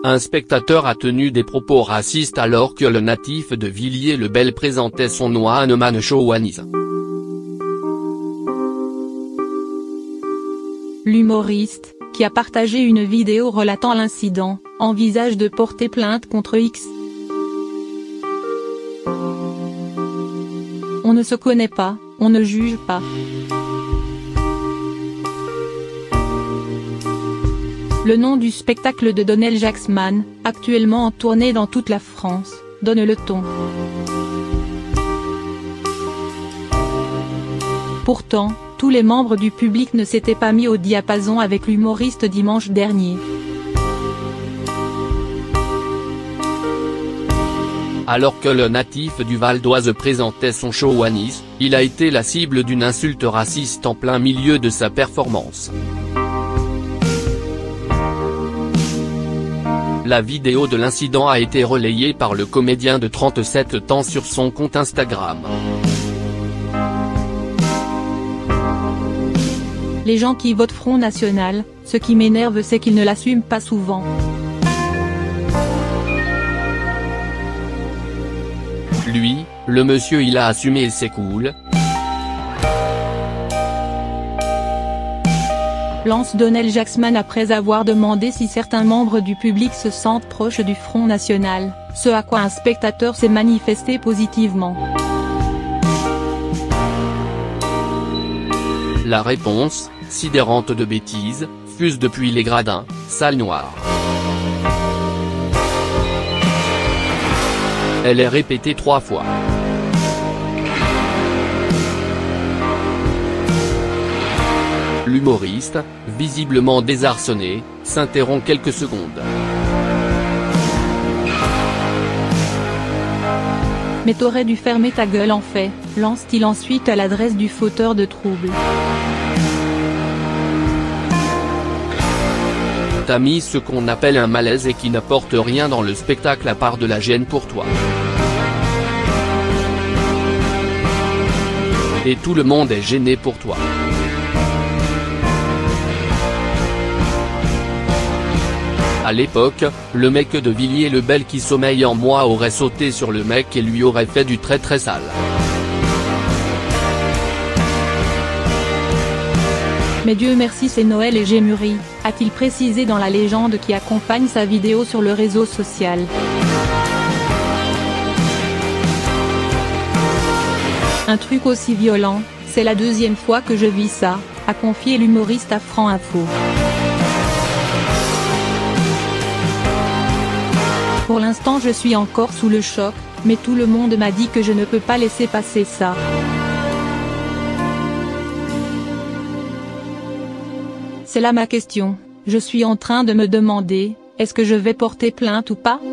un spectateur a tenu des propos racistes alors que le natif de Villiers-le-Bel présentait son one man show Anis. L'humoriste, qui a partagé une vidéo relatant l'incident, envisage de porter plainte contre X. On ne se connaît pas, on ne juge pas. Le nom du spectacle de Donnell Jacksman, actuellement en tournée dans toute la France, donne le ton. Pourtant, tous les membres du public ne s'étaient pas mis au diapason avec l'humoriste dimanche dernier. Alors que le natif du Val d'Oise présentait son show à Nice, il a été la cible d'une insulte raciste en plein milieu de sa performance. La vidéo de l'incident a été relayée par le comédien de 37 ans sur son compte Instagram. Les gens qui votent Front National, ce qui m'énerve c'est qu'ils ne l'assument pas souvent. Lui, le monsieur il a assumé et c'est cool. Lance Donnell Jacksman après avoir demandé si certains membres du public se sentent proches du Front National, ce à quoi un spectateur s'est manifesté positivement. La réponse, sidérante de bêtises, fuse depuis les gradins, salle noire. Elle est répétée 3 fois. L'humoriste, visiblement désarçonné, s'interrompt quelques secondes. Mais t'aurais dû fermer ta gueule en fait, lance-t-il ensuite à l'adresse du fauteur de troubles. T'as mis ce qu'on appelle un malaise et qui n'apporte rien dans le spectacle à part de la gêne pour toi. Et tout le monde est gêné pour toi. À l'époque, le mec de Villiers-le-Bel qui sommeille en moi aurait sauté sur le mec et lui aurait fait du très très sale. Mais Dieu merci c'est Noël et j'ai mûri, a-t-il précisé dans la légende qui accompagne sa vidéo sur le réseau social. Un truc aussi violent, c'est la deuxième fois que je vis ça, a confié l'humoriste à France Info. Pour l'instant je suis encore sous le choc, mais tout le monde m'a dit que je ne peux pas laisser passer ça. C'est là ma question, je suis en train de me demander, est-ce que je vais porter plainte ou pas ?